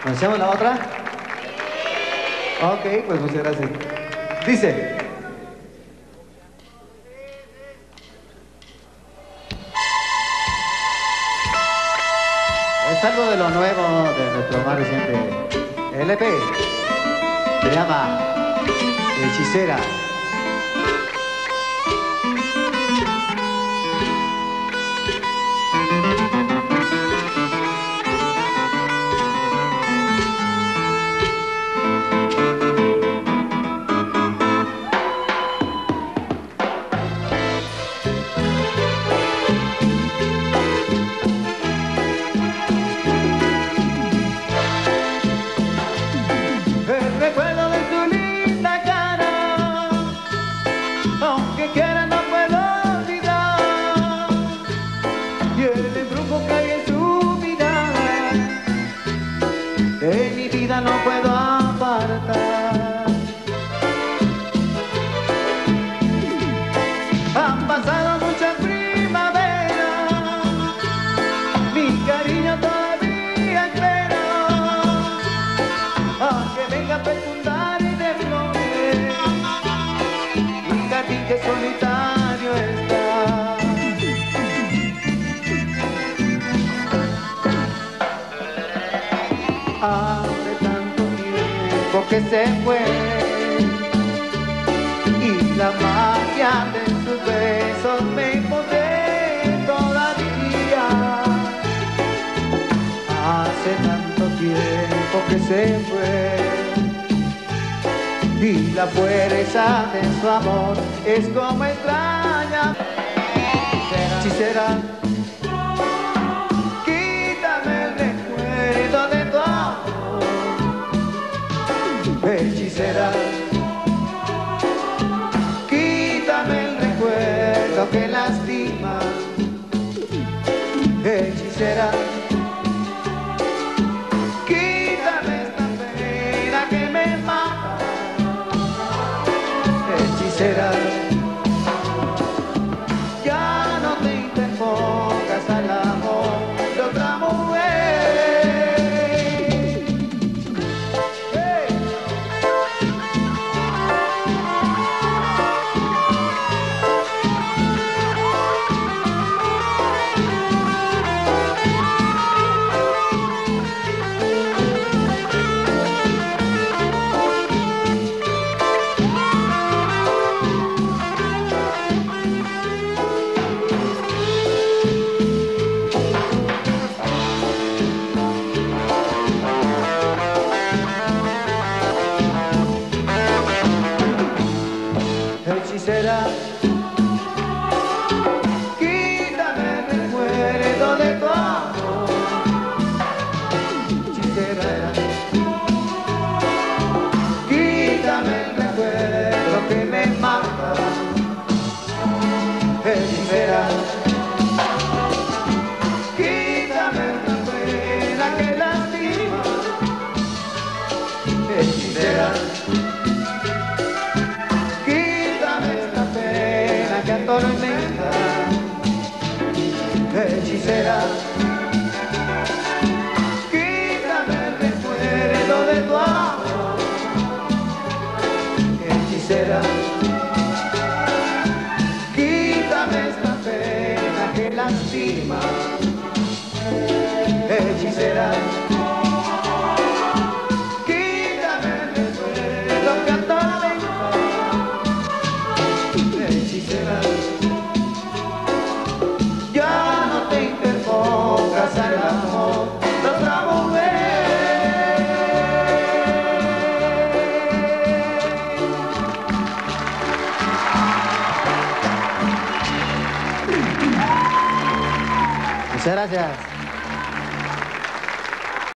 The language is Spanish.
¿Conocemos la otra? Ok, pues muchas gracias. Dice. Es algo de lo nuevo de nuestro más reciente LP. Se llama Hechicera. El recuerdo de tu linda cara, aunque quiera no puedo olvidar, y el embrujo que hay en tu mirada, de mi vida no puedo apartar. Han pasado muchas primaveras, mi cariño todavía espera a que venga a fecundar y de flores mi jardín que solitario está. Hace tanto tiempo que se fue y la magia de sus besos me posee todavía. Hace tanto tiempo que se fue y la fuerza de su amor es como extraña. Hechicera, quítame el recuerdo de tu amor. Hechicera, quítame el recuerdo que lastima. Hechicera, quítame esta pena que me mata. Hechicera, ya no te interpongas al amor de otra mujer. Hey. Hechicera, quítame el recuerdo de tu amor. Hechicera, quítame el recuerdo que me mata. Hechicera, quítame la pena que lastima. Hechicera, que atormenta. Hechicera, quítame el recuerdo de tu amor. Hechicera, quítame esta pena que lastima. Hechicera, quítame el recuerdo que atormenta. Hechicera, ya no te interpongas al amor de otra mujer. Muchas gracias.